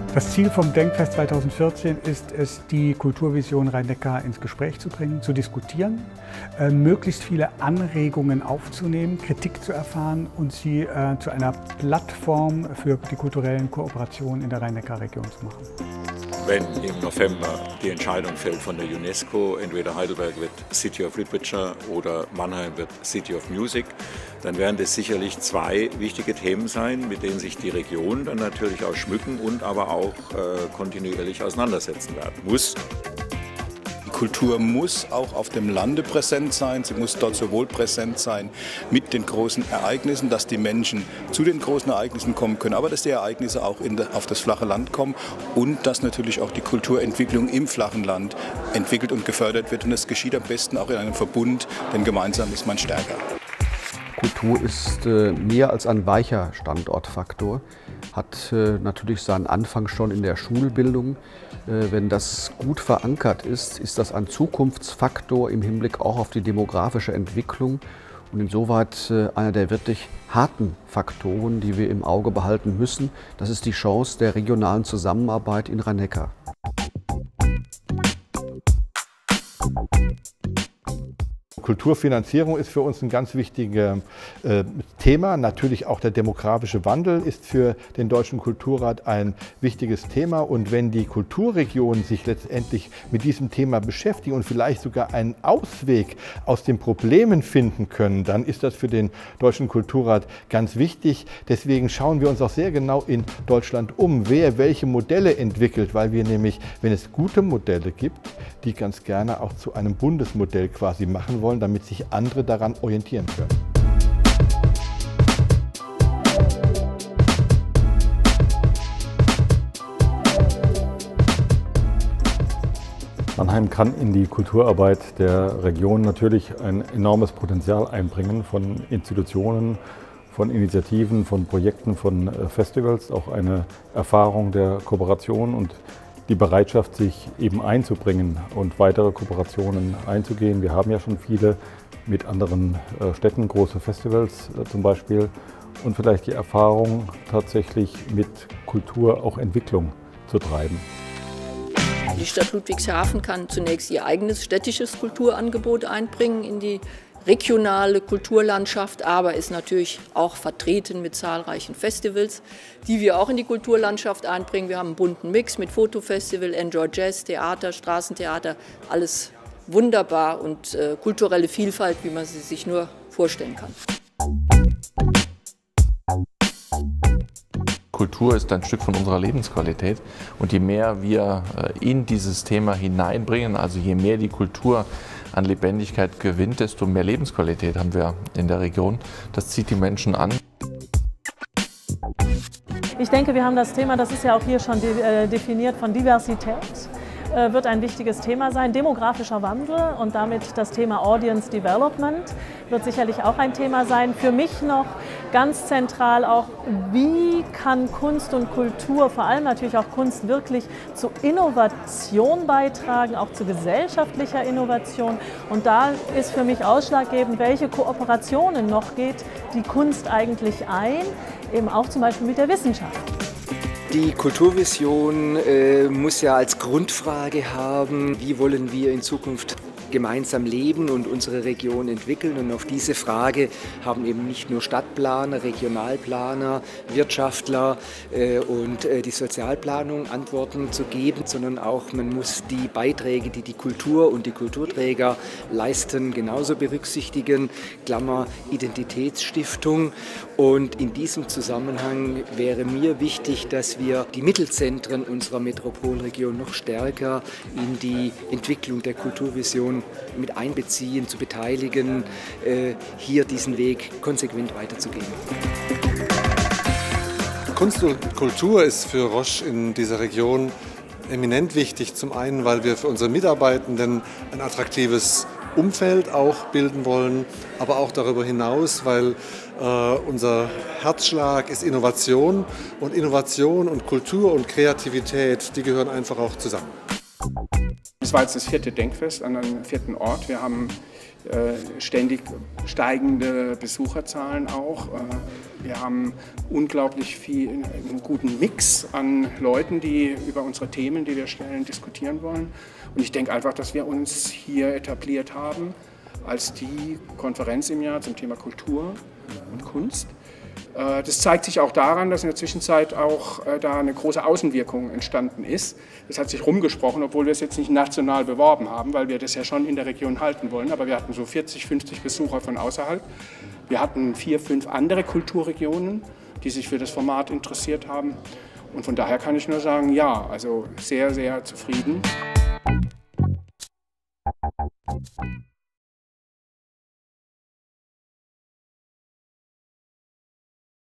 Das Ziel vom Denkfest 2014 ist es, die Kulturvision Rhein-Neckar ins Gespräch zu bringen, zu diskutieren, möglichst viele Anregungen aufzunehmen, Kritik zu erfahren und sie zu einer Plattform für die kulturellen Kooperationen in der Rhein-Neckar-Region zu machen. Wenn im November die Entscheidung fällt von der UNESCO, entweder Heidelberg wird City of Literature oder Mannheim wird City of Music, dann werden das sicherlich zwei wichtige Themen sein, mit denen sich die Region dann natürlich auch schmücken und aber auch kontinuierlich auseinandersetzen werden muss. Die Kultur muss auch auf dem Lande präsent sein, sie muss dort sowohl präsent sein mit den großen Ereignissen, dass die Menschen zu den großen Ereignissen kommen können, aber dass die Ereignisse auch auf das flache Land kommen und dass natürlich auch die Kulturentwicklung im flachen Land entwickelt und gefördert wird. Und das geschieht am besten auch in einem Verbund, denn gemeinsam ist man stärker. Kultur ist mehr als ein weicher Standortfaktor, hat natürlich seinen Anfang schon in der Schulbildung. Wenn das gut verankert ist, ist das ein Zukunftsfaktor im Hinblick auch auf die demografische Entwicklung und insoweit einer der wirklich harten Faktoren, die wir im Auge behalten müssen. Das ist die Chance der regionalen Zusammenarbeit in Rhein-Neckar. Kulturfinanzierung ist für uns ein ganz wichtiges Thema. Natürlich auch der demografische Wandel ist für den Deutschen Kulturrat ein wichtiges Thema. Und wenn die Kulturregionen sich letztendlich mit diesem Thema beschäftigen und vielleicht sogar einen Ausweg aus den Problemen finden können, dann ist das für den Deutschen Kulturrat ganz wichtig. Deswegen schauen wir uns auch sehr genau in Deutschland um, wer welche Modelle entwickelt, weil wir nämlich, wenn es gute Modelle gibt, die ganz gerne auch zu einem Bundesmodell quasi machen wollen, damit sich andere daran orientieren können. Mannheim kann in die Kulturarbeit der Region natürlich ein enormes Potenzial einbringen von Institutionen, von Initiativen, von Projekten, von Festivals, auch eine Erfahrung der Kooperation und die Bereitschaft, sich eben einzubringen und weitere Kooperationen einzugehen. Wir haben ja schon viele mit anderen Städten, große Festivals zum Beispiel und vielleicht die Erfahrung, tatsächlich mit Kultur auch Entwicklung zu treiben. Die Stadt Ludwigshafen kann zunächst ihr eigenes städtisches Kulturangebot einbringen in die regionale Kulturlandschaft, aber ist natürlich auch vertreten mit zahlreichen Festivals, die wir auch in die Kulturlandschaft einbringen. Wir haben einen bunten Mix mit Fotofestival, Enjoy Jazz, Theater, Straßentheater, alles wunderbar und kulturelle Vielfalt, wie man sie sich nur vorstellen kann. Kultur ist ein Stück von unserer Lebensqualität und je mehr wir in dieses Thema hineinbringen, also je mehr die Kultur an Lebendigkeit gewinnt, desto mehr Lebensqualität haben wir in der Region. Das zieht die Menschen an. Ich denke, wir haben das Thema, das ist ja auch hier schon definiert, von Diversität, wird ein wichtiges Thema sein. Demografischer Wandel und damit das Thema Audience Development wird sicherlich auch ein Thema sein. Für mich noch ganz zentral auch, wie kann Kunst und Kultur, vor allem natürlich auch Kunst, wirklich zu Innovation beitragen, auch zu gesellschaftlicher Innovation. Und da ist für mich ausschlaggebend, welche Kooperationen noch geht die Kunst eigentlich ein, eben auch zum Beispiel mit der Wissenschaft. Die Kulturvision muss ja als Grundfrage haben, wie wollen wir in Zukunft gemeinsam leben und unsere Region entwickeln. Und auf diese Frage haben eben nicht nur Stadtplaner, Regionalplaner, Wirtschaftler und die Sozialplanung Antworten zu geben, sondern auch man muss die Beiträge, die die Kultur und die Kulturträger leisten, genauso berücksichtigen. Klammer Identitätsstiftung. Und in diesem Zusammenhang wäre mir wichtig, dass wir die Mittelzentren unserer Metropolregion noch stärker in die Entwicklung der Kulturvision mit einbeziehen, zu beteiligen, hier diesen Weg konsequent weiterzugehen. Kunst und Kultur ist für Roche in dieser Region eminent wichtig. Zum einen, weil wir für unsere Mitarbeitenden ein attraktives Umfeld auch bilden wollen, aber auch darüber hinaus, weil unser Herzschlag ist Innovation und Kultur und Kreativität, die gehören einfach auch zusammen. Das war jetzt das 4. Denkfest an einem 4. Ort. Wir haben ständig steigende Besucherzahlen auch. Wir haben unglaublich viel, einen guten Mix an Leuten, die über unsere Themen, die wir stellen, diskutieren wollen. Und ich denke einfach, dass wir uns hier etabliert haben als die Konferenz im Jahr zum Thema Kultur und Kunst. Das zeigt sich auch daran, dass in der Zwischenzeit auch da eine große Außenwirkung entstanden ist. Das hat sich rumgesprochen, obwohl wir es jetzt nicht national beworben haben, weil wir das ja schon in der Region halten wollen. Aber wir hatten so 40, 50 Besucher von außerhalb. Wir hatten 4, 5 andere Kulturregionen, die sich für das Format interessiert haben. Und von daher kann ich nur sagen, ja, also sehr, sehr zufrieden.